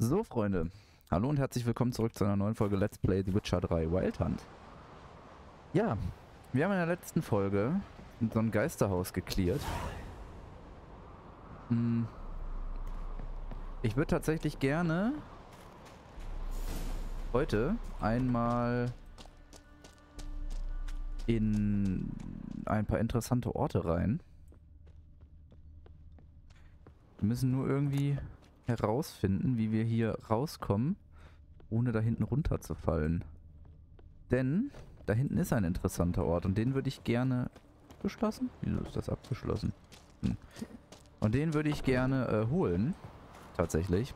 So, Freunde, hallo und herzlich willkommen zurück zu einer neuen Folge Let's Play The Witcher 3 Wild Hunt. Ja, wir haben in der letzten Folge so ein Geisterhaus gecleart. Ich würde tatsächlich gerne heute einmal in ein paar interessante Orte rein. Wir müssen nur irgendwie herausfinden, wie wir hier rauskommen, ohne da hinten runterzufallen. Denn da hinten ist ein interessanter Ort und den würde ich gerne... Abgeschlossen? Wieso ist das abgeschlossen? Und den würde ich gerne holen. Tatsächlich.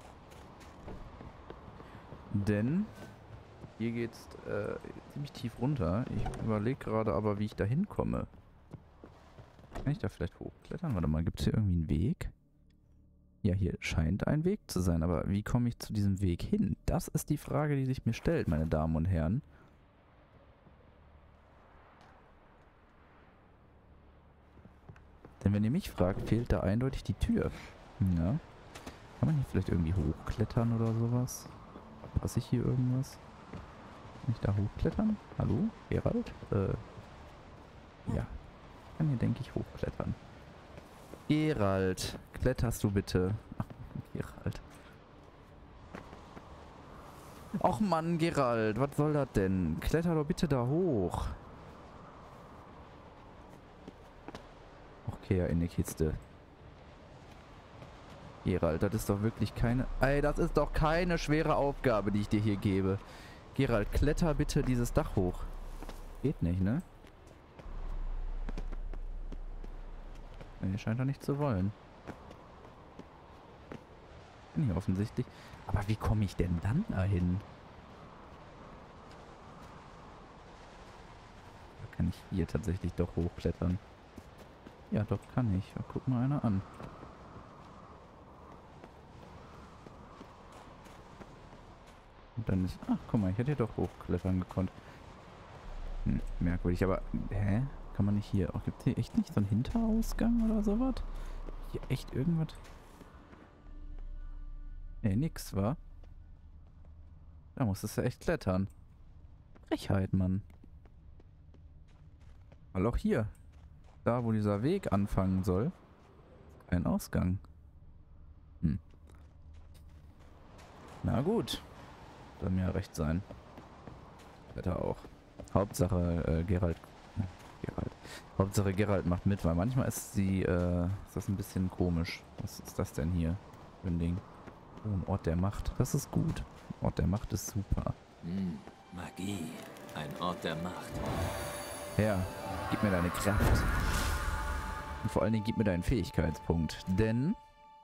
Denn hier geht's ziemlich tief runter. Ich überlege gerade aber, wie ich da hinkomme. Kann ich da vielleicht hochklettern? Warte mal, gibt es hier irgendwie einen Weg? Ja, hier scheint ein Weg zu sein, aber wie komme ich zu diesem Weg hin? Das ist die Frage, die sich mir stellt, meine Damen und Herren. Denn wenn ihr mich fragt, fehlt da eindeutig die Tür. Ja. Kann man hier vielleicht irgendwie hochklettern oder sowas? Passe ich hier irgendwas? Kann ich da hochklettern? Hallo? Geralt? Ja. Ich kann hier, denke ich, hochklettern. Geralt, kletterst du bitte? Ach, Geralt. Och Mann, Geralt, was soll das denn? Kletter doch bitte da hoch. Okay, ja, in die Kiste. Geralt, das ist doch wirklich keine... Ey, das ist doch keine schwere Aufgabe, die ich dir hier gebe. Geralt, kletter bitte dieses Dach hoch. Geht nicht, ne? Nee, scheint er nicht zu wollen. Bin hier offensichtlich. Aber wie komme ich denn dann dahin? Da kann ich hier tatsächlich doch hochklettern. Ja, doch kann ich. Ja, guck mal einer an. Und dann ist... Ach, guck mal, ich hätte hier doch hochklettern gekonnt. Merkwürdig, aber... Hä? Kann man nicht hier... Oh, gibt es hier echt nicht so einen Hinterausgang oder sowas? Hier echt irgendwas... Nee, nix, wa? Da musstest du echt klettern. Frechheit, Mann. Weil auch hier... Da, wo dieser Weg anfangen soll, kein Ausgang. Na gut. Soll mir ja recht sein. Wetter auch. Hauptsache Geralt. Hauptsache Geralt macht mit, weil manchmal ist ist das ein bisschen komisch. Was ist das denn hier für ein Ding? Oh, ein Ort der Macht. Das ist gut. Ein Ort der Macht ist super. Magie. Ein Ort der Macht. Ja, gib mir deine Kraft. Und vor allen Dingen gib mir deinen Fähigkeitspunkt. Denn...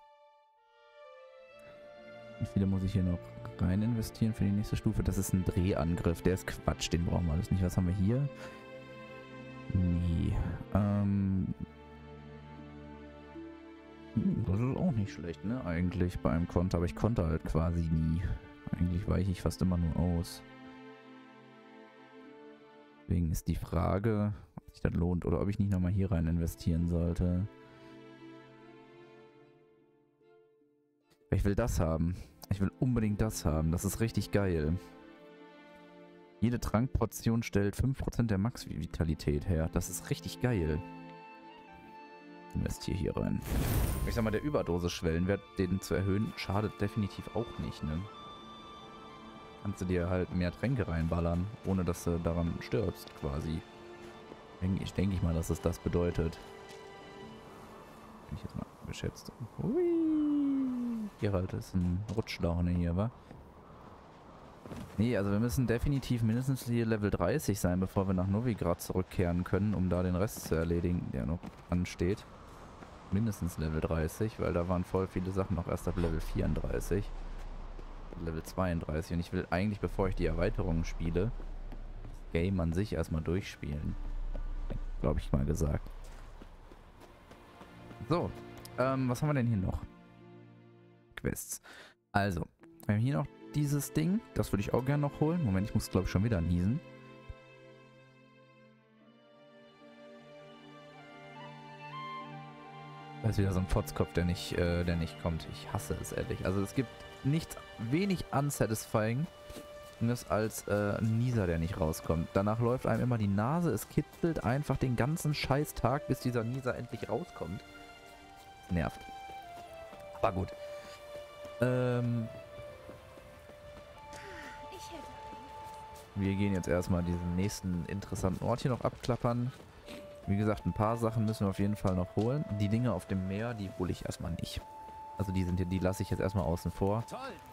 Wie viele muss ich hier noch rein investieren für die nächste Stufe? Das ist ein Drehangriff. Der ist Quatsch. Den brauchen wir alles nicht. Was haben wir hier? Nee. Das ist auch nicht schlecht, ne? Eigentlich bei einem Konter. Aber ich konnte halt quasi nie. Eigentlich weiche ich fast immer nur aus. Deswegen ist die Frage, ob sich das lohnt oder ob ich nicht nochmal hier rein investieren sollte. Ich will das haben. Ich will unbedingt das haben. Das ist richtig geil. Jede Trankportion stellt 5% der Max-Vitalität her. Das ist richtig geil. Investiere hier rein. Ich sag mal, der Überdosis-Schwellenwert, den zu erhöhen, schadet definitiv auch nicht, ne? Kannst du dir halt mehr Tränke reinballern, ohne dass du daran stirbst, quasi. Ich denke mal, dass es das bedeutet. Bin ich jetzt mal geschätzt. Hui. Geralt ist ein Rutschlaune hier, wa? Nee, also wir müssen definitiv mindestens hier Level 30 sein, bevor wir nach Novigrad zurückkehren können, um da den Rest zu erledigen, der noch ansteht. Mindestens Level 30, weil da waren voll viele Sachen noch erst ab Level 34. Level 32 und ich will eigentlich, bevor ich die Erweiterungen spiele, das Game an sich erstmal durchspielen. Glaube ich mal gesagt. So, was haben wir denn hier noch? Quests. Also, wir haben hier noch dieses Ding. Das würde ich auch gerne noch holen. Moment, ich muss glaube ich schon wieder niesen. Das ist wieder so ein Fotzkopf, der nicht kommt. Ich hasse es, ehrlich. Also es gibt nichts wenig unsatisfying als ein Nieser, der nicht rauskommt. Danach läuft einem immer die Nase, es kitzelt einfach den ganzen scheiß Tag, bis dieser Nieser endlich rauskommt. Nervt. Aber gut. Wir gehen jetzt erstmal diesen nächsten interessanten Ort hier noch abklappern. Wie gesagt, ein paar Sachen müssen wir auf jeden Fall noch holen. Die Dinge auf dem Meer, die hole ich erstmal nicht. Also die lasse ich jetzt erstmal außen vor.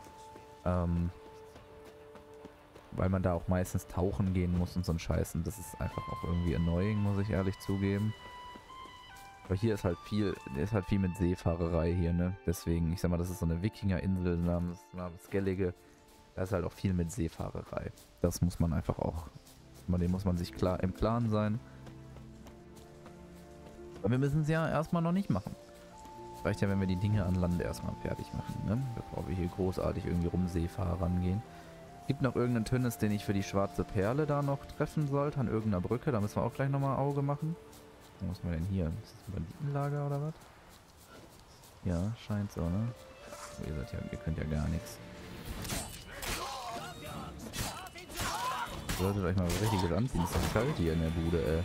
Weil man da auch meistens tauchen gehen muss und so ein Scheiß. Und das ist einfach auch irgendwie annoying, muss ich ehrlich zugeben. Aber hier ist halt viel mit Seefahrerei hier, ne? Deswegen, ich sag mal, das ist so eine Wikingerinsel namens Skellige. Da ist halt auch viel mit Seefahrerei. Das muss man einfach auch, dem muss man sich klar im Klaren sein. Aber wir müssen es ja erstmal noch nicht machen. Reicht ja, wenn wir die Dinge an Land erstmal fertig machen, ne? Bevor wir hier großartig irgendwie rumseefahren gehen. Gibt noch irgendeinen Tönnis, den ich für die schwarze Perle da noch treffen sollte, an irgendeiner Brücke. Da müssen wir auch gleich nochmal Auge machen. Wo muss man denn hier? Ist das ein Banditenlager oder was? Ja, scheint so, ne? Ihr seid ja, ihr könnt ja gar nichts. Ihr solltet euch mal was Richtiges anziehen. Es ist doch kalt hier in der Bude, ey.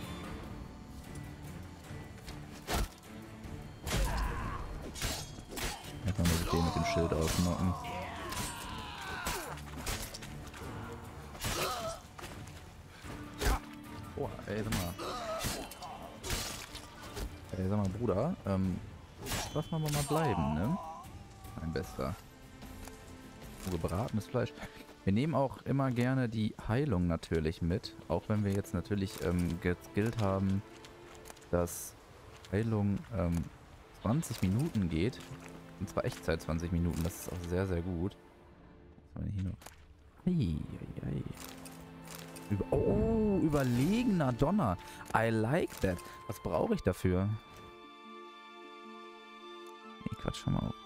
Einfach nur den mit dem Schild ausnocken. Oh, ey, sag mal. Ey, sag mal, Bruder, lass mal bleiben, ne? Mein Bester. Gebratenes Fleisch. Wir nehmen auch immer gerne die Heilung natürlich mit. Auch wenn wir jetzt natürlich geskillt haben, dass Heilung 20 Minuten geht. Und zwar Echtzeit 20 Minuten. Das ist auch sehr, sehr gut. Was haben wir hier noch? Oh, überlegener Donner. I like that. Was brauche ich dafür? Nee, Quatsch, schon mal auf.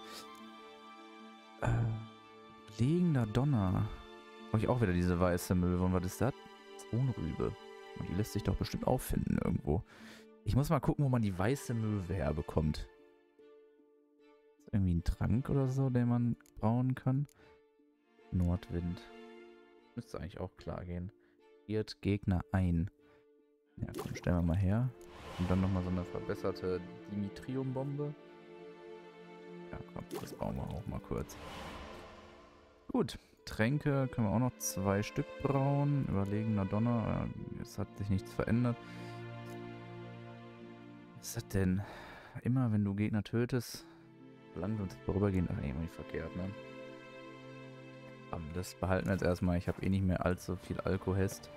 Überlegener Donner. Brauche ich auch wieder diese weiße Möwe. Und was ist das? Zonrübe. Und die lässt sich doch bestimmt auffinden irgendwo. Ich muss mal gucken, wo man die weiße Möwe herbekommt. Ist irgendwie ein Trank oder so, den man brauen kann? Nordwind. Müsste eigentlich auch klar gehen. Friert Gegner ein. Ja, komm, stellen wir mal her. Und dann nochmal so eine verbesserte Dimitrium-Bombe. Ja, komm, das bauen wir auch mal kurz. Gut, Tränke können wir auch noch 2 Stück brauen. Überlegener Donner. Es hat sich nichts verändert. Was ist das denn? Immer wenn du Gegner tötest, langsam vorübergehen. Ach, irgendwie verkehrt, ne? Das behalten wir jetzt erstmal. Ich habe eh nicht mehr allzu viel Alkohest.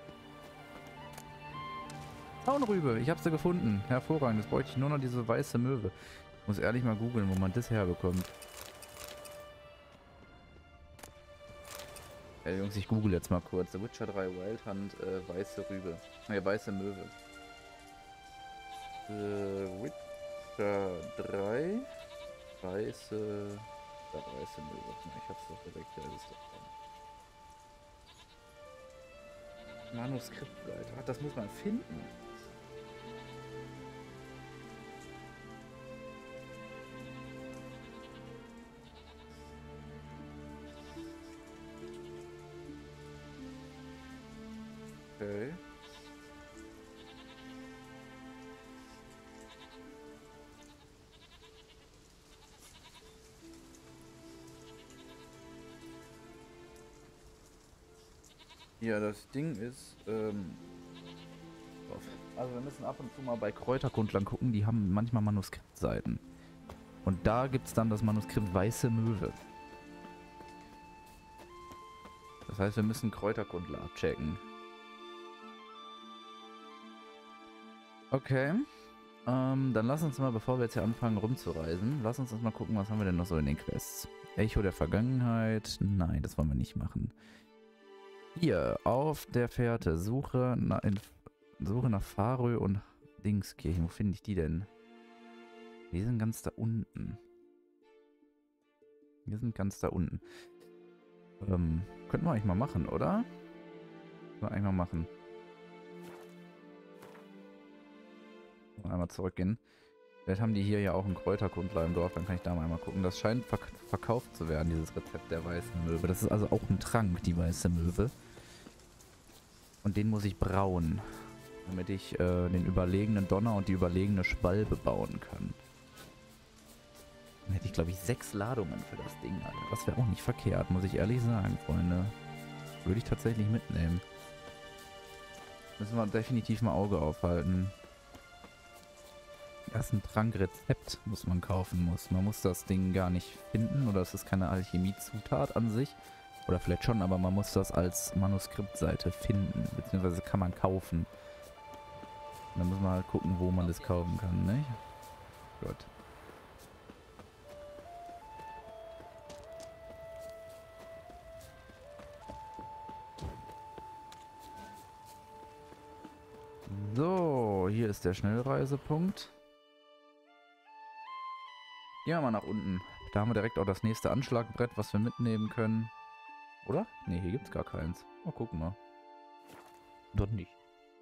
Zaunrübe, ich habe sie gefunden. Hervorragend. Jetzt bräuchte ich nur noch diese weiße Möwe. Ich muss ehrlich mal googeln, wo man das herbekommt. Ey, Jungs, ich google jetzt mal kurz. The Witcher 3 Wild Hunt, weiße Rübe. Ne, weiße Möwe. The Witcher 3 weiße Möwe. Ich hab's doch direkt hier alles davon. Manuskriptseite. Ach, das muss man finden. Okay. Ja, das Ding ist, also wir müssen ab und zu mal bei Kräuterkundlern gucken, die haben manchmal Manuskriptseiten. Und da gibt es dann das Manuskript Weiße Möwe. Das heißt, wir müssen Kräuterkundler abchecken. Okay. Dann lass uns mal, bevor wir jetzt hier anfangen rumzureisen, lass uns mal gucken, was haben wir denn noch so in den Quests. Echo der Vergangenheit. Nein, das wollen wir nicht machen. Hier, auf der Fährte. Suche nach Farö und Dingskirchen. Wo finde ich die denn? Die sind ganz da unten. Wir sind ganz da unten. Könnten wir eigentlich mal machen, oder? Können wir eigentlich mal machen. Einmal zurückgehen. Vielleicht haben die hier ja auch einen Kräuterkundler im Dorf, dann kann ich da mal gucken. Das scheint verkauft zu werden, dieses Rezept der weißen Möwe. Das ist also auch ein Trank, die weiße Möwe. Und den muss ich brauen, damit ich den überlegenen Donner und die überlegene Schwalbe bauen kann. Dann hätte ich, glaube ich, 6 Ladungen für das Ding, Alter. Das wäre auch nicht verkehrt, muss ich ehrlich sagen, Freunde. Würde ich tatsächlich mitnehmen. Müssen wir definitiv mal Auge aufhalten. Erst ein Trankrezept muss man kaufen. Man muss das Ding gar nicht finden, oder es ist keine Alchemiezutat an sich. Oder vielleicht schon, aber man muss das als Manuskriptseite finden, beziehungsweise kann man kaufen. Und dann muss man halt gucken, wo man das kaufen kann, ne? Gut. So, hier ist der Schnellreisepunkt. Gehen wir mal nach unten. Da haben wir direkt auch das nächste Anschlagbrett, was wir mitnehmen können. Oder? Ne, hier gibt's gar keins. Oh, gucken mal. Dort nicht.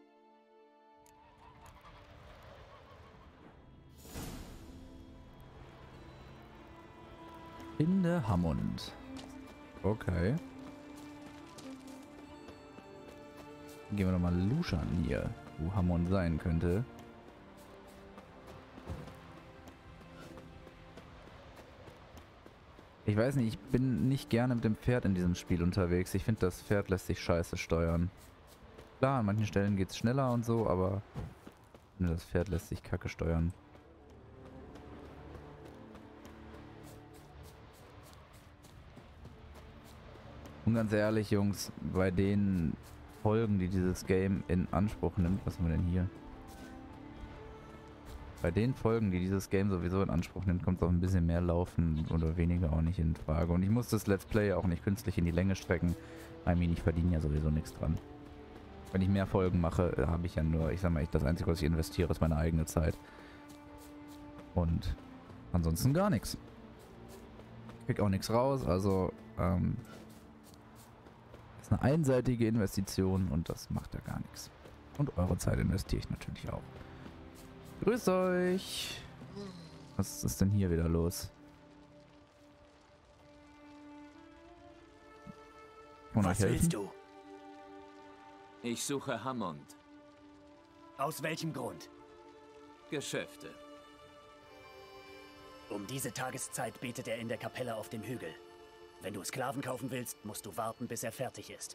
Finde Hammond. Okay. Gehen wir doch mal luschern hier, wo Hammond sein könnte. Ich weiß nicht, ich bin nicht gerne mit dem Pferd in diesem Spiel unterwegs. Ich finde, das Pferd lässt sich scheiße steuern. Klar, an manchen Stellen geht es schneller und so, aber ich finde, das Pferd lässt sich kacke steuern. Und ganz ehrlich, Jungs, bei den Folgen, die dieses Game in Anspruch nimmt, was haben wir denn hier? Bei den Folgen, die dieses Game sowieso in Anspruch nimmt, kommt es auch ein bisschen mehr Laufen oder weniger auch nicht in Frage. Und ich muss das Let's Play auch nicht künstlich in die Länge strecken. I mean, ich verdiene ja sowieso nichts dran. Wenn ich mehr Folgen mache, habe ich ja nur, ich sag mal, das Einzige, was ich investiere, ist meine eigene Zeit. Und ansonsten gar nichts. Ich krieg auch nichts raus, also das ist eine einseitige Investition und das macht ja gar nichts. Und eure Zeit investiere ich natürlich auch. Grüß euch! Was ist denn hier wieder los? Was willst du? Ich suche Hammond. Aus welchem Grund? Geschäfte. Um diese Tageszeit betet er in der Kapelle auf dem Hügel. Wenn du Sklaven kaufen willst, musst du warten, bis er fertig ist.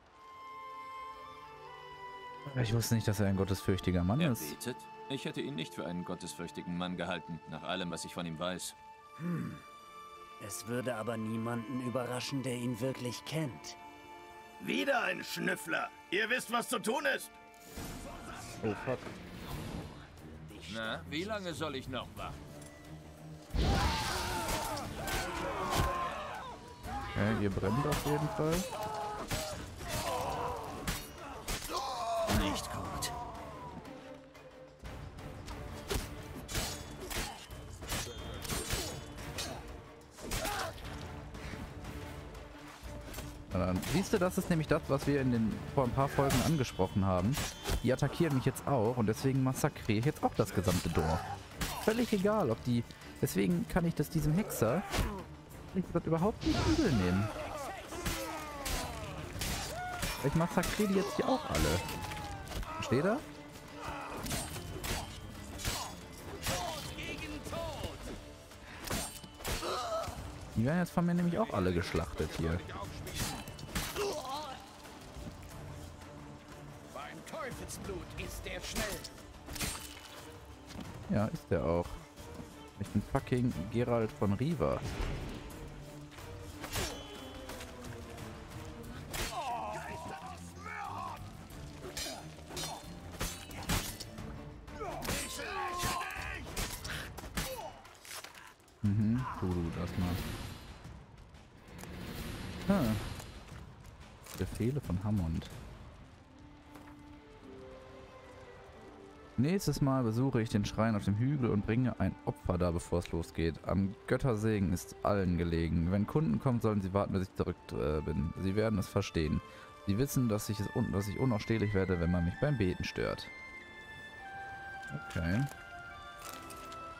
Ich wusste nicht, dass er ein gottesfürchtiger Mann Er ist. betet? Ich hätte ihn nicht für einen gottesfürchtigen Mann gehalten, nach allem, was ich von ihm weiß. Es würde aber niemanden überraschen, der ihn wirklich kennt. Wieder ein Schnüffler. Ihr wisst, was zu tun ist. Oh fuck. Na, wie lange soll ich noch warten? Okay, ihr brennt auf jeden Fall. Nicht gut. Siehst du, das ist nämlich das, was wir vor ein paar Folgen angesprochen haben. Die attackieren mich jetzt auch und deswegen massakriere ich jetzt auch das gesamte Dorf. Völlig egal, ob die... Deswegen kann ich das diesem Hexer das überhaupt nicht übel nehmen. Ich massakriere die jetzt hier auch alle. Versteht er? Die werden jetzt von mir nämlich auch alle geschlachtet hier. Beim Teufelsblut ist der schnell. Ja, ist der auch. Ich bin fucking Geralt von Riva. Du das mal. Befehle von Hammond. Nächstes Mal besuche ich den Schrein auf dem Hügel und bringe ein Opfer da, bevor es losgeht. Am Göttersegen ist allen gelegen. Wenn Kunden kommen, sollen sie warten, bis ich zurück bin. Sie werden es verstehen. Sie wissen, dass ich unausstehlich werde, wenn man mich beim Beten stört. Okay.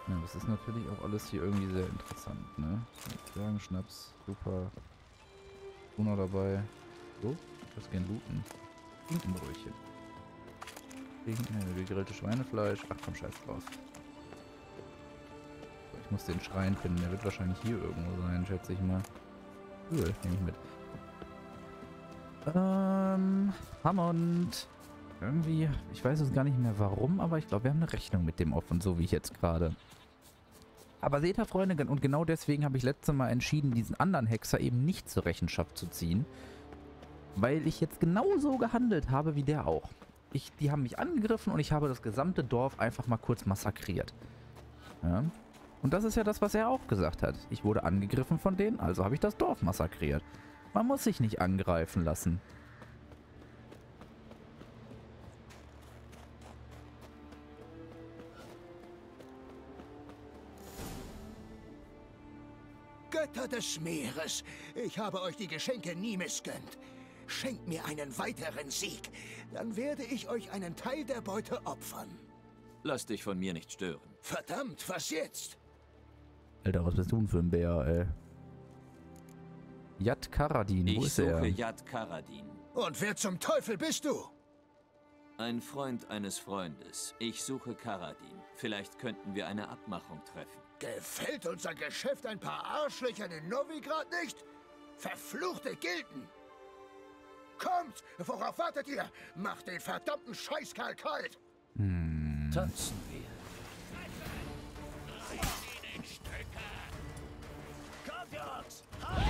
Ja, das ist natürlich auch alles hier irgendwie sehr interessant, ne? Jagen, Schnaps, super. Tuna dabei. So, das gern looten. Schinkenbrötchen. Gegrillte Schweinefleisch. Ach komm, scheiß drauf. So, ich muss den Schrein finden. Der wird wahrscheinlich hier irgendwo sein, schätze ich mal. Cool, nehme ich mit. Hammond. Irgendwie, ich weiß jetzt gar nicht mehr warum, aber ich glaube, wir haben eine Rechnung mit dem offen, so wie ich jetzt gerade. Aber seht ihr, Freunde, und genau deswegen habe ich letztes Mal entschieden, diesen anderen Hexer eben nicht zur Rechenschaft zu ziehen. Weil ich jetzt genauso gehandelt habe wie der auch. Die haben mich angegriffen und ich habe das gesamte Dorf einfach mal kurz massakriert. Ja. Und das ist ja das, was er auch gesagt hat. Ich wurde angegriffen von denen, also habe ich das Dorf massakriert. Man muss sich nicht angreifen lassen. Götter des Meeres, ich habe euch die Geschenke nie missgönnt. Schenkt mir einen weiteren Sieg, dann werde ich euch einen Teil der Beute opfern. Lass dich von mir nicht stören. Verdammt, was jetzt? Alter, was bist du denn für ein Bär, ey? Yad Karadin, wo ist er? Ich suche Yad Karadin. Und wer zum Teufel bist du? Ein Freund eines Freundes. Ich suche Karadin. Vielleicht könnten wir eine Abmachung treffen. Gefällt unser Geschäft ein paar Arschlöchern in Novigrad nicht? Verfluchte Gilden! Kommt! Worauf wartet ihr? Macht den verdammten Scheißkerl kalt! Tanzen wir. Kommt, Jungs!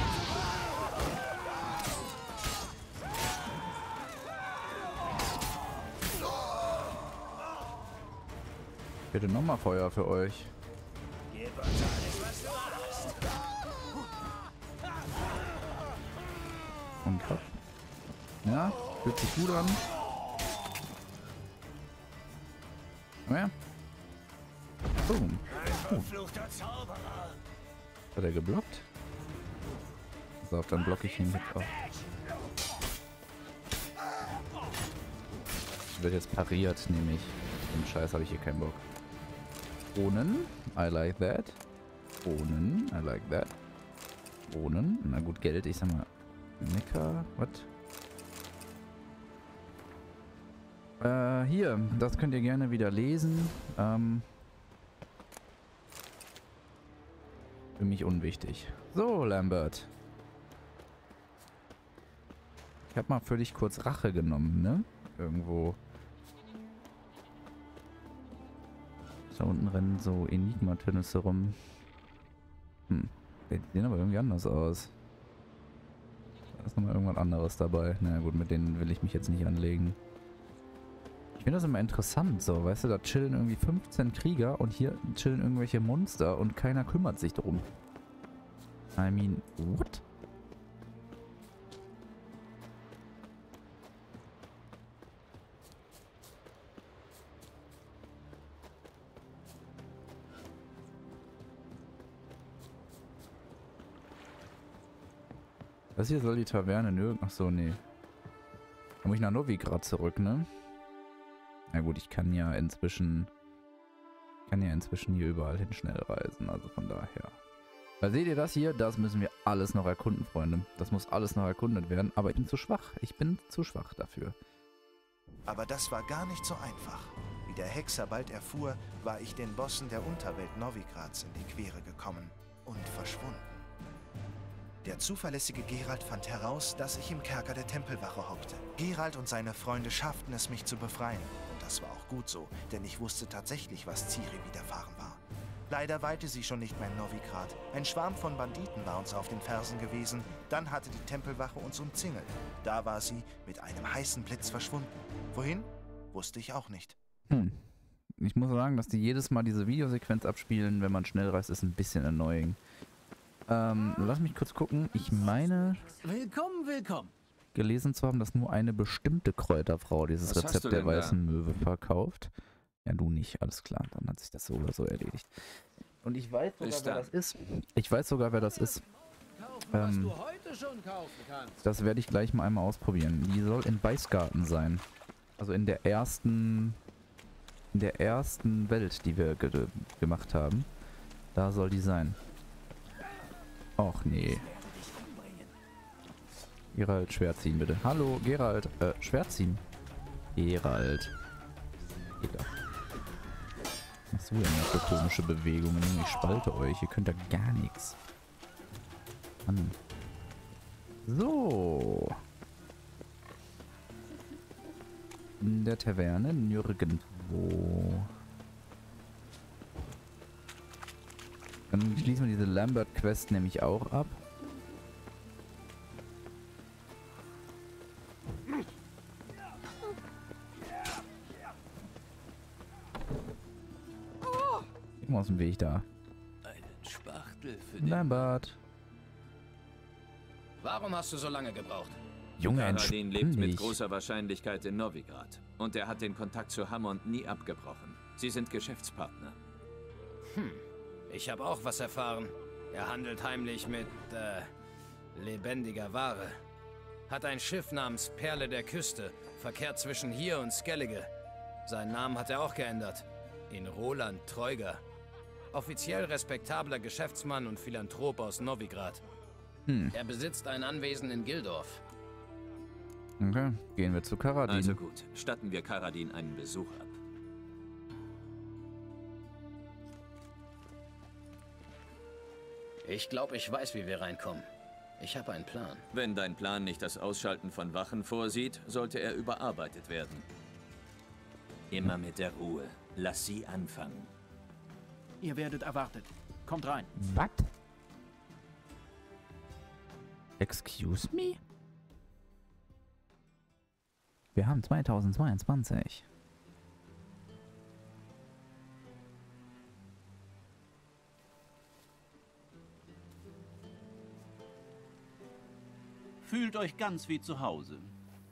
Bitte nochmal Feuer für euch. Gib uns alles, was du hast. Und hopp. Ja, fühlt sich gut an. Komm her. Boom. Verfluchter Zauberer. Hat er geblockt? So, dann blocke ich ihn jetzt auch. Wird jetzt pariert, nämlich. Den Scheiß habe ich hier keinen Bock. Bohnen. I like that. Bohnen. I like that. Bohnen. Na gut, Geld. Ich sag mal. Neckar. Was? Hier. Das könnt ihr gerne wieder lesen. Für mich unwichtig. So, Lambert. Ich habe mal für dich kurz Rache genommen, ne? Irgendwo. Da unten rennen so Enigma-Tennisse rum. Die sehen aber irgendwie anders aus. Da ist nochmal irgendwas anderes dabei. Na gut, mit denen will ich mich jetzt nicht anlegen. Ich finde das immer interessant, so, weißt du, da chillen irgendwie 15 Krieger und hier chillen irgendwelche Monster und keiner kümmert sich drum. I mean, what? Das hier soll die Taverne nirgends. Achso, nee. Da muss ich nach Novigrad zurück, ne? Na gut, ich kann ja inzwischen hier überall hin schnell reisen, also von daher. Weil seht ihr das hier? Das müssen wir alles noch erkunden, Freunde. Das muss alles noch erkundet werden, aber ich bin zu schwach. Ich bin zu schwach dafür. Aber das war gar nicht so einfach. Wie der Hexer bald erfuhr, war ich den Bossen der Unterwelt Novigrads in die Quere gekommen und verschwunden. Der zuverlässige Geralt fand heraus, dass ich im Kerker der Tempelwache hockte. Geralt und seine Freunde schafften es, mich zu befreien. Und das war auch gut so, denn ich wusste tatsächlich, was Ciri widerfahren war. Leider weilte sie schon nicht mehr in Novigrad. Ein Schwarm von Banditen war uns auf den Fersen gewesen. Dann hatte die Tempelwache uns umzingelt. Da war sie mit einem heißen Blitz verschwunden. Wohin? Wusste ich auch nicht. Ich muss sagen, dass die jedes Mal diese Videosequenz abspielen, wenn man schnell reist, ist ein bisschen annoying. Lass mich kurz gucken. Ich meine, Willkommen, willkommen. gelesen zu haben, dass nur eine bestimmte Kräuterfrau dieses Was hast Rezept du der denn da? weißen Möwe verkauft. Ja, du nicht, alles klar. Dann hat sich das so oder so erledigt. Und ich weiß sogar, Bis wer dann. das ist. Ich weiß sogar, wer das ist. Was du heute schon kaufen kannst. Das werde ich gleich mal einmal ausprobieren. Die soll in Weißgarten sein. Also in der ersten In der ersten Welt, die wir gemacht haben. Da soll die sein. Och nee. Geralt, Schwert ziehen bitte. Hallo, Geralt. Schwert ziehen. Geralt. Egal. Was so denn für komische Bewegungen? Ich spalte euch. Ihr könnt da gar nichts. Mann. So. In der Taverne nirgendwo. Dann schließen wir diese Lambert-Quest nämlich auch ab. Geh mal aus dem Weg da. Einen Spachtel für den... Lambert. Warum hast du so lange gebraucht? Junge, Karadin lebt entspann mit dich. großer Wahrscheinlichkeit in Novigrad. Und er hat den Kontakt zu Hammond nie abgebrochen. Sie sind Geschäftspartner. Ich habe auch was erfahren. Er handelt heimlich mit, lebendiger Ware. Hat ein Schiff namens Perle der Küste, verkehrt zwischen hier und Skellige. Seinen Namen hat er auch geändert. In Roland Treuger. Offiziell respektabler Geschäftsmann und Philanthrop aus Novigrad. Er besitzt ein Anwesen in Gildorf. Okay, gehen wir zu Karadin. Also gut, statten wir Karadin einen Besuch ab. Ich glaube, ich weiß, wie wir reinkommen. Ich habe einen Plan. Wenn dein Plan nicht das Ausschalten von Wachen vorsieht, sollte er überarbeitet werden. Immer mit der Ruhe. Lass sie anfangen. Ihr werdet erwartet. Kommt rein. Was? Excuse me? Wir haben 2022. Fühlt euch ganz wie zu Hause.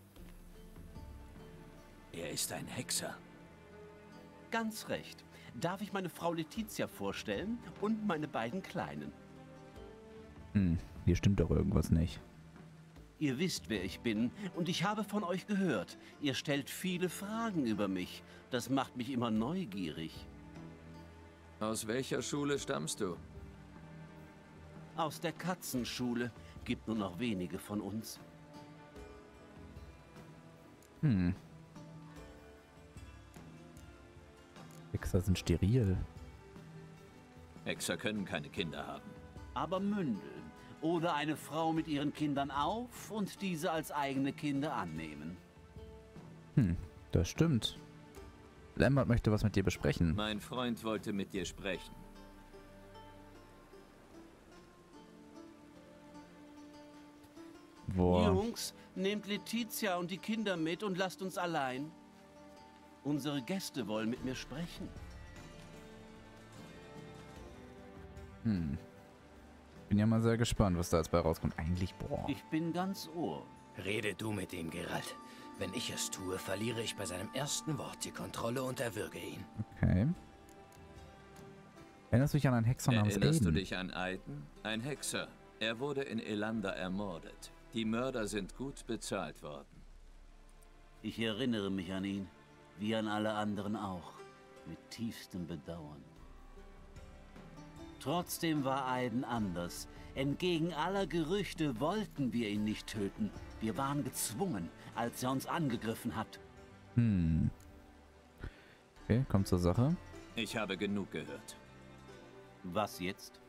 Er ist ein Hexer. Ganz recht. Darf ich meine Frau Letizia vorstellen und meine beiden Kleinen? Hier stimmt doch irgendwas nicht. Ihr wisst, wer ich bin und ich habe von euch gehört. Ihr stellt viele Fragen über mich. Das macht mich immer neugierig. Aus welcher Schule stammst du? Aus der Katzenschule. Gibt nur noch wenige von uns. Hexer sind steril. Hexer können keine Kinder haben. Aber Mündel. Oder eine Frau mit ihren Kindern auf und diese als eigene Kinder annehmen. Das stimmt. Lambert möchte was mit dir besprechen. Mein Freund wollte mit dir sprechen. Boah. Jungs, nehmt Letizia und die Kinder mit und lasst uns allein. Unsere Gäste wollen mit mir sprechen. Bin ja mal sehr gespannt, was da jetzt bei rauskommt. Eigentlich, boah. Ich bin ganz Ohr. Rede du mit ihm, Geralt. Wenn ich es tue, verliere ich bei seinem ersten Wort die Kontrolle und erwürge ihn. Okay. Erinnerst du dich an einen Hexer namens Erinnerst du Aiden? dich an Aiden? Ein Hexer. Er wurde in Elander ermordet. Die Mörder sind gut bezahlt worden. Ich erinnere mich an ihn, wie an alle anderen auch, mit tiefstem Bedauern. Trotzdem war Aiden anders. Entgegen aller Gerüchte wollten wir ihn nicht töten. Wir waren gezwungen, als er uns angegriffen hat. Okay, kommt zur Sache. Ich habe genug gehört. Was jetzt?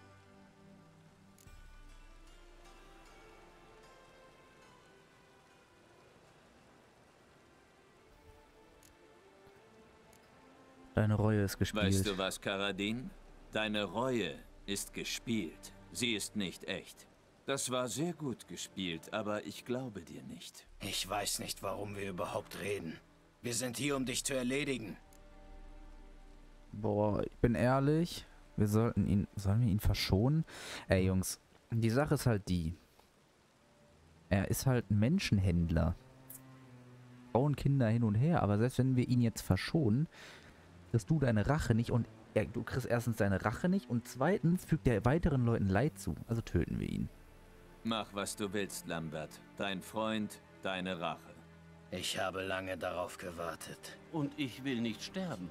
Deine Reue ist gespielt. Weißt du was, Karadin? Deine Reue ist gespielt. Sie ist nicht echt. Das war sehr gut gespielt, aber ich glaube dir nicht. Ich weiß nicht, warum wir überhaupt reden. Wir sind hier, um dich zu erledigen. Boah, ich bin ehrlich. Sollen wir ihn verschonen? Ey, Jungs, die Sache ist halt die. Er ist halt ein Menschenhändler. Frauen, Kinder hin und her, aber selbst wenn wir ihn jetzt verschonen, kriegst du deine Rache nicht und du kriegst erstens deine Rache nicht und zweitens fügt er weiteren Leuten Leid zu. Also töten wir ihn. Mach, was du willst, Lambert. Dein Freund, deine Rache. Ich habe lange darauf gewartet. Und ich will nicht sterben.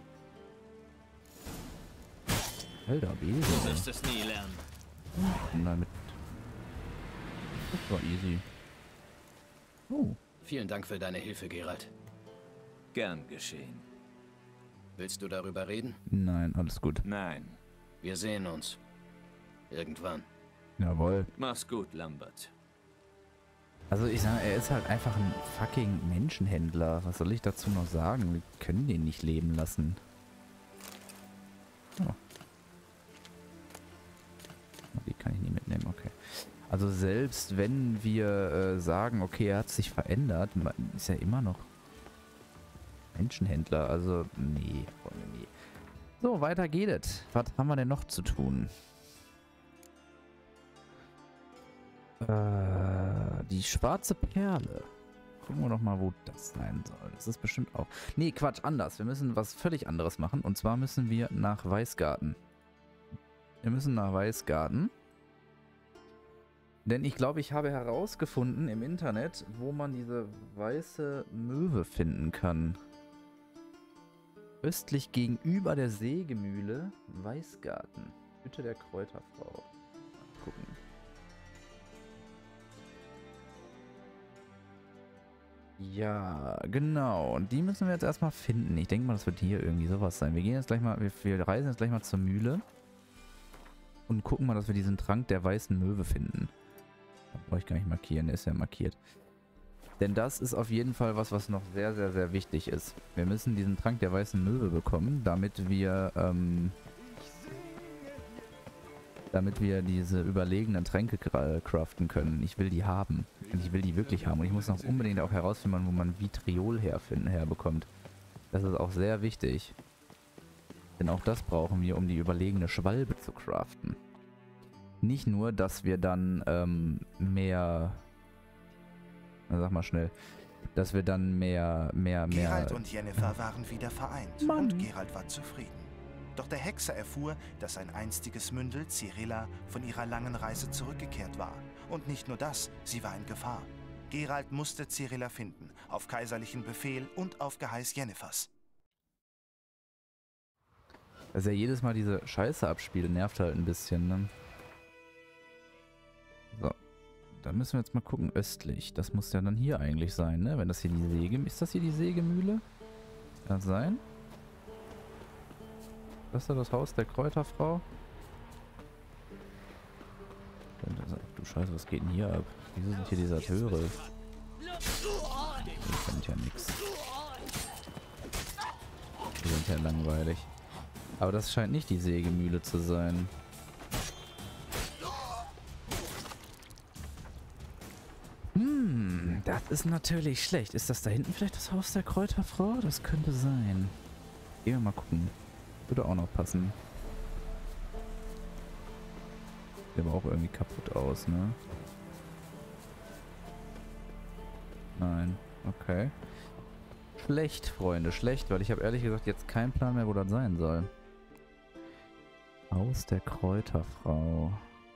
Alter, Du Besen. wirst es nie lernen. Damit. Das war easy. Oh. Vielen Dank für deine Hilfe, Geralt. Gern geschehen. Willst du darüber reden? Nein, alles gut. Nein. Wir sehen uns. Irgendwann. Jawohl. Mach's gut, Lambert. Also ich sage, er ist halt einfach ein fucking Menschenhändler. Was soll ich dazu noch sagen? Wir können den nicht leben lassen. Oh. Die kann ich nie mitnehmen, okay. Also selbst wenn wir sagen, okay, er hat sich verändert, ist er immer noch Menschenhändler. Also nee, nee. So, weiter geht es. Was haben wir denn noch zu tun? Die schwarze Perle. Gucken wir doch mal, wo das sein soll. Das ist bestimmt auch... Nee, Quatsch, anders. Wir müssen was völlig anderes machen. Und zwar müssen wir nach Weißgarten. Wir müssen nach Weißgarten. Denn ich glaube, ich habe herausgefunden im Internet, wo man diese weiße Möwe finden kann. Östlich gegenüber der Sägemühle Weißgarten. Hütte der Kräuterfrau. Mal gucken. Ja, genau. Und die müssen wir jetzt erstmal finden. Ich denke mal, das wird hier irgendwie sowas sein. Wir gehen jetzt gleich mal, wir reisen jetzt gleich mal zur Mühle. Und gucken mal, dass wir diesen Trank der weißen Möwe finden. Da brauche ich gar nicht markieren, der ist ja markiert. Denn das ist auf jeden Fall was, was noch sehr, sehr, sehr wichtig ist. Wir müssen diesen Trank der weißen Möwe bekommen, damit wir diese überlegenen Tränke craften können. Ich will die haben. Und ich will die wirklich haben. Und ich muss noch unbedingt auch herausfinden, wo man Vitriol herbekommt. Das ist auch sehr wichtig. Denn auch das brauchen wir, um die überlegene Schwalbe zu craften. Nicht nur, dass wir dann mehr... Na, sag mal schnell. Dass wir dann mehr... Geralt und Yennefer waren wieder vereint. Mann. Und Geralt war zufrieden. Doch der Hexer erfuhr, dass sein einstiges Mündel, Cyrilla, von ihrer langen Reise zurückgekehrt war. Und nicht nur das, sie war in Gefahr. Geralt musste Cyrilla finden, auf kaiserlichen Befehl und auf Geheiß Yennefers. Dass er jedes Mal diese Scheiße abspielt, nervt halt ein bisschen, ne? So. Dann müssen wir jetzt mal gucken, östlich. Das muss ja dann hier eigentlich sein, ne? Wenn das hier die Ist das hier die Sägemühle? Kann das sein? Das ist ja das Haus der Kräuterfrau. Du Scheiße, was geht denn hier ab? Wieso sind hier Deserteure? Ich finde ja nichts. Die sind ja langweilig. Aber das scheint nicht die Sägemühle zu sein. Das ist natürlich schlecht. Ist das da hinten vielleicht das Haus der Kräuterfrau? Das könnte sein. Gehen wir mal gucken. Würde auch noch passen. Sieht aber auch irgendwie kaputt aus, ne? Nein. Okay. Schlecht, Freunde. Schlecht, weil ich habe ehrlich gesagt jetzt keinen Plan mehr, wo das sein soll. Haus der Kräuterfrau.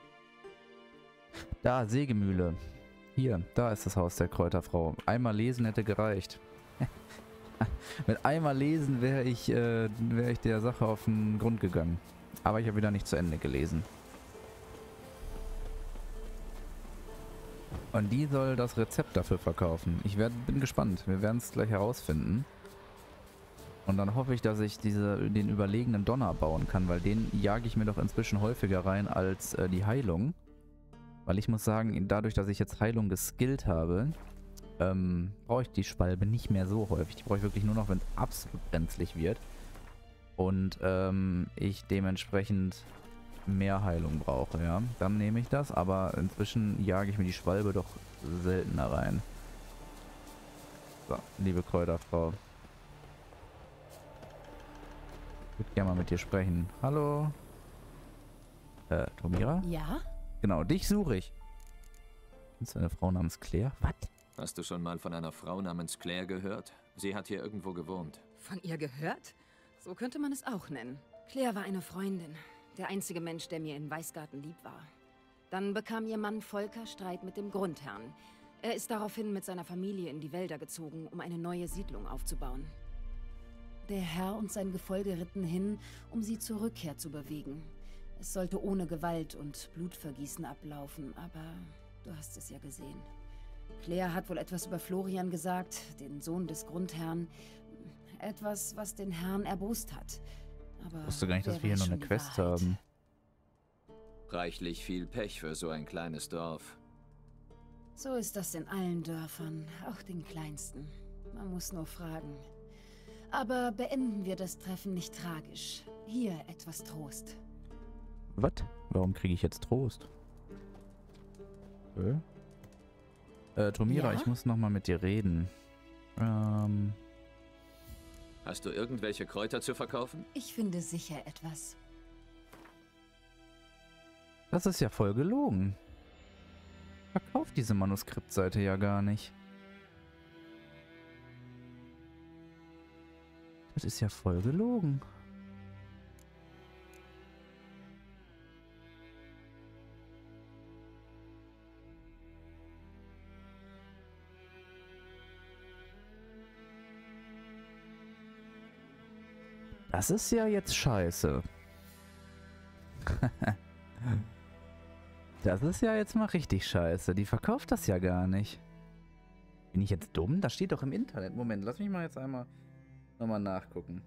Da, Sägemühle. Hier, da ist das Haus der Kräuterfrau. Einmal lesen hätte gereicht. Mit einmal lesen wäre ich der Sache auf den Grund gegangen. Aber ich habe wieder nicht zu Ende gelesen. Und die soll das Rezept dafür verkaufen. Bin gespannt. Wir werden es gleich herausfinden. Und dann hoffe ich, dass ich den überlegenen Donner bauen kann, weil den jage ich mir doch inzwischen häufiger rein als die Heilung. Weil ich muss sagen, dadurch, dass ich jetzt Heilung geskillt habe, brauche ich die Schwalbe nicht mehr so häufig. Die brauche ich wirklich nur noch, wenn es absolut brenzlig wird. Und ich dementsprechend mehr Heilung brauche, ja. Dann nehme ich das, aber inzwischen jage ich mir die Schwalbe doch seltener rein. So, liebe Kräuterfrau. Ich würde gerne mal mit dir sprechen. Hallo? Tomira? Ja? Genau, dich suche ich. Kennst du eine Frau namens Claire? Was? Hast du schon mal von einer Frau namens Claire gehört? Sie hat hier irgendwo gewohnt. Von ihr gehört? So könnte man es auch nennen. Claire war eine Freundin. Der einzige Mensch, der mir in Weißgarten lieb war. Dann bekam ihr Mann Volker Streit mit dem Grundherrn. Er ist daraufhin mit seiner Familie in die Wälder gezogen, um eine neue Siedlung aufzubauen. Der Herr und sein Gefolge ritten hin, um sie zur Rückkehr zu bewegen. Es sollte ohne Gewalt und Blutvergießen ablaufen, aber du hast es ja gesehen. Claire hat wohl etwas über Florian gesagt, den Sohn des Grundherrn. Etwas, was den Herrn erbost hat. Aber Ich wusste gar nicht, dass wir hier noch eine Quest haben. Reichlich viel Pech für so ein kleines Dorf. So ist das in allen Dörfern, auch den kleinsten. Man muss nur fragen. Aber beenden wir das Treffen nicht tragisch. Hier etwas Trost. Was? Warum kriege ich jetzt Trost? Tomira, Ja? ich muss noch mal mit dir reden. Hast du irgendwelche Kräuter zu verkaufen? Ich finde sicher etwas. Das ist ja voll gelogen. Verkauft diese Manuskriptseite ja gar nicht. Das ist ja voll gelogen. Das ist ja jetzt scheiße. Das ist ja jetzt mal richtig scheiße. Die verkauft das ja gar nicht. Bin ich jetzt dumm? Das steht doch im Internet. Moment, lass mich mal jetzt einmal nochmal nachgucken.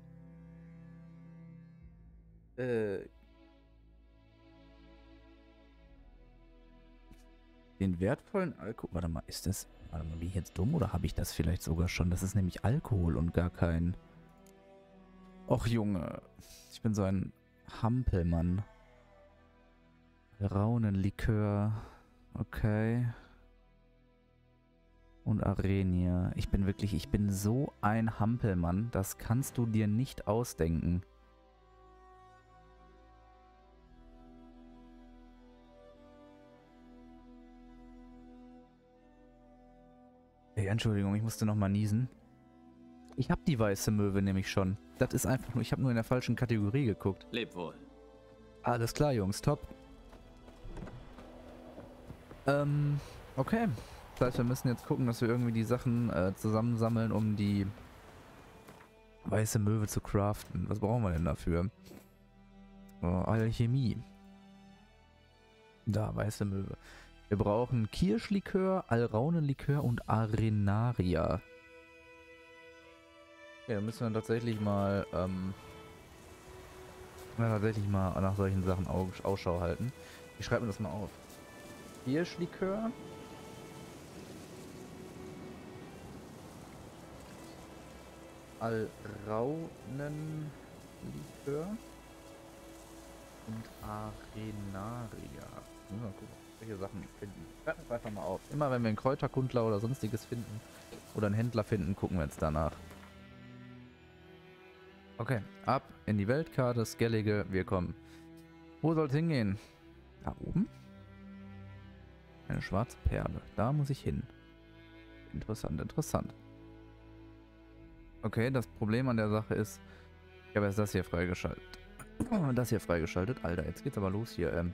Den wertvollen Alkohol... Warte mal, ist das... Warte mal, bin ich jetzt dumm oder habe ich das vielleicht sogar schon? Das ist nämlich Alkohol und gar kein... Och Junge, ich bin so ein Hampelmann. Raunenlikör, okay. Und Arenia. Ich bin so ein Hampelmann, das kannst du dir nicht ausdenken. Ey, Entschuldigung, ich musste nochmal niesen. Ich habe die weiße Möwe nämlich schon. Das ist einfach nur, ich habe nur in der falschen Kategorie geguckt. Leb wohl. Alles klar, Jungs, top. Okay. Das heißt, wir müssen jetzt gucken, dass wir irgendwie die Sachen zusammensammeln, um die weiße Möwe zu craften. Was brauchen wir denn dafür? Alchemie. Da, weiße Möwe. Wir brauchen Kirschlikör, Alraunenlikör und Arenaria. Ja, dann müssen wir tatsächlich mal, nach solchen Sachen Ausschau halten. Ich schreibe mir das mal auf. Kirschlikör. Alraunenlikör. Und Arenaria. Mal gucken, welche Sachen finden. Ich schreibe das einfach mal auf. Immer wenn wir einen Kräuterkundler oder sonstiges finden oder einen Händler finden, gucken wir jetzt danach. Okay, ab in die Weltkarte, Skellige, wir kommen. Wo soll es hingehen? Da oben? Eine schwarze Perle, da muss ich hin. Interessant, interessant. Okay, das Problem an der Sache ist, ich habe erst das hier freigeschaltet. Das hier freigeschaltet. Alter, jetzt geht's aber los hier.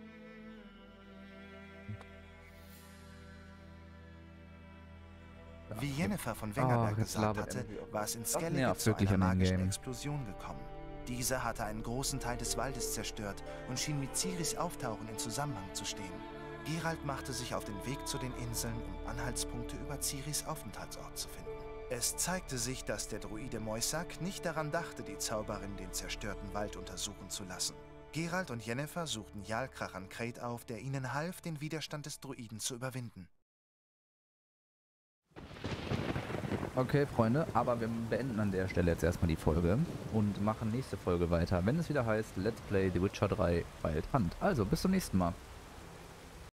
Wie Jennifer von Wengerberg gesagt hatte, war es in Skellige zu einer magischen Explosion gekommen. Diese hatte einen großen Teil des Waldes zerstört und schien mit Ciris Auftauchen in Zusammenhang zu stehen. Geralt machte sich auf den Weg zu den Inseln, um Anhaltspunkte über Ciris Aufenthaltsort zu finden. Es zeigte sich, dass der Druide Moisak nicht daran dachte, die Zauberin den zerstörten Wald untersuchen zu lassen. Geralt und Jennifer suchten Jarl Krachan Creit auf, der ihnen half, den Widerstand des Druiden zu überwinden. Okay, Freunde, aber wir beenden an der Stelle jetzt erstmal die Folge und machen nächste Folge weiter, wenn es wieder heißt Let's Play The Witcher 3 Wild Hunt. Also, bis zum nächsten Mal.